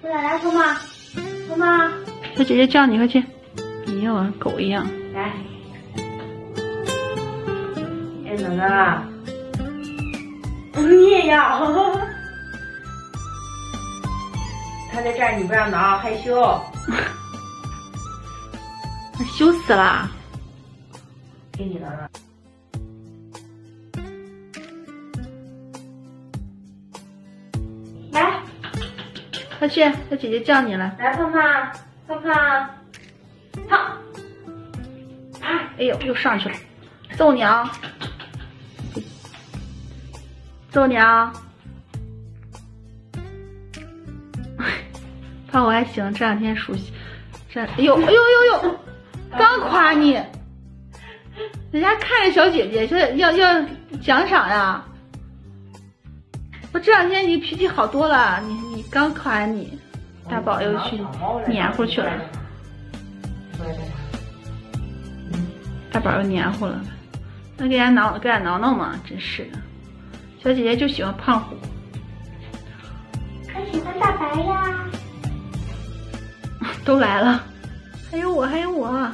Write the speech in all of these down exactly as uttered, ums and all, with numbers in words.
过来来，妈妈，妈妈， 小姐姐叫你，快去！哎呦，狗一样。 来，哎，哪个？你也要？他在这儿，你不让挠，害羞。 羞死啦！ 给你挠挠。来， 快去，小姐姐叫你了。 来，胖胖，胖胖，胖。 哎呦，又上去了，揍你啊！揍你啊！胖我还行，这两天熟悉。这，哎呦，哎呦呦呦，刚夸你，人家看着小姐姐，说要要奖赏呀。我这两天你脾气好多了，你你刚夸完你，大宝又去黏糊去了。大宝又黏糊了，那给人挠给人挠挠嘛，真是的。小姐姐就喜欢胖虎， 还喜欢大白呀。 都来了，还有我，还有我。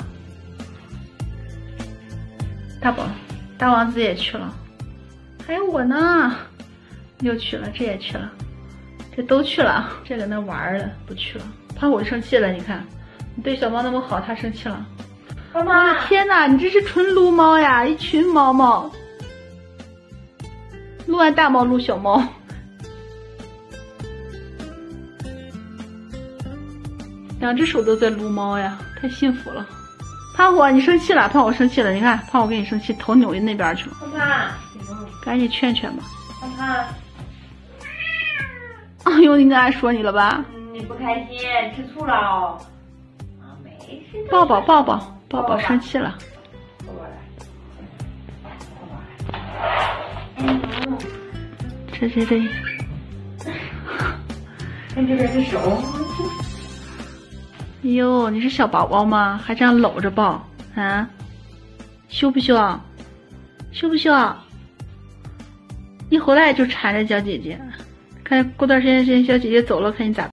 大宝，大王子也去了，还有我呢，又去了，这也去了，这都去了，这搁那玩了，不去了。胖虎生气了，你看，你对小猫那么好，他生气了。 妈妈， 我的天哪，你这是纯撸猫呀，一群猫猫，撸完大猫撸小猫。两只手都在撸猫呀，太幸福了。胖虎，你生气了？胖虎生气了，你看，胖虎跟你生气，头扭到那边去了。 胖胖， 赶紧劝劝吧。 胖胖， 哎呦，你跟俺说你了吧？ 你不开心，吃醋了哦。啊，没事。 抱抱抱抱抱抱，生气了。 抱过来，抱过来。嗯， 这这这。 看这边的手。 哎呦，你是小宝宝吗？还这样搂着抱啊？羞不羞啊？羞不羞啊？一回来就缠着小姐姐，看过段时间时间小姐姐走了，看你咋。